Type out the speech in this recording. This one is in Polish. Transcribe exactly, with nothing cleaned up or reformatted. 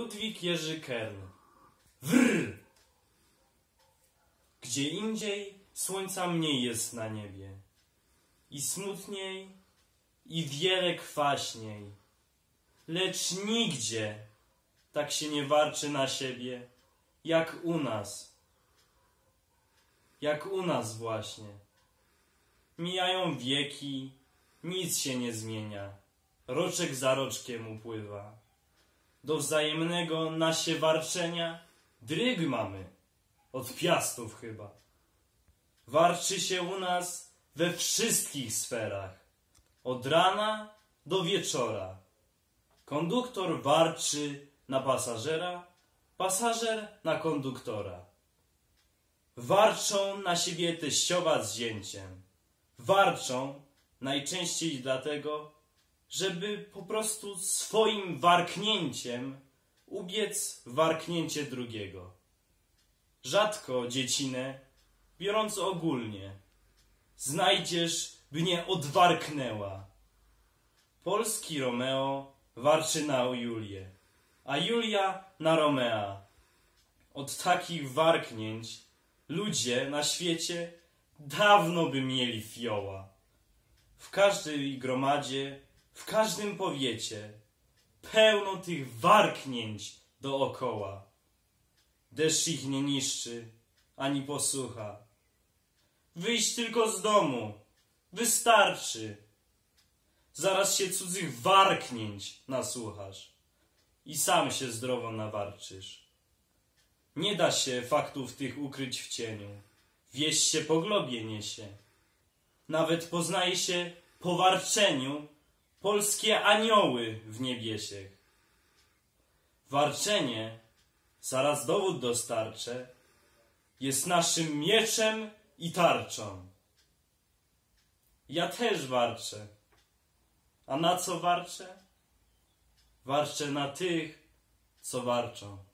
Ludwik Jerzy Kern. Wrr! Gdzie indziej słońca mniej jest na niebie. I smutniej, i wiele kwaśniej. Lecz nigdzie tak się nie warczy na siebie, jak u nas. Jak u nas właśnie. Mijają wieki, nic się nie zmienia. Roczek za roczkiem upływa. Do wzajemnego na się warczenia dryg mamy, od piastów chyba. Warczy się u nas we wszystkich sferach, od rana do wieczora. Konduktor warczy na pasażera, pasażer na konduktora. Warczą na siebie teściowa z zięciem. Warczą najczęściej dlatego, żeby po prostu swoim warknięciem ubiec w warknięcie drugiego. Rzadko, dziecinę, biorąc ogólnie, znajdziesz, by nie odwarknęła. Polski Romeo warczy na Julię, a Julia na Romea. Od takich warknięć ludzie na świecie dawno by mieli fioła. W każdej gromadzie, w każdym powiecie pełno tych warknięć dookoła. Deszcz ich nie niszczy, ani posłucha. Wyjść tylko z domu, wystarczy. Zaraz się cudzych warknięć nasłuchasz i sam się zdrowo nawarczysz. Nie da się faktów tych ukryć w cieniu. Wieść się po globie niesie. Nawet poznaje się po warczeniu polskie anioły w niebiesiech. Warczenie, zaraz dowód dostarczę, jest naszym mieczem i tarczą. Ja też warczę. A na co warczę? Warczę na tych, co warczą.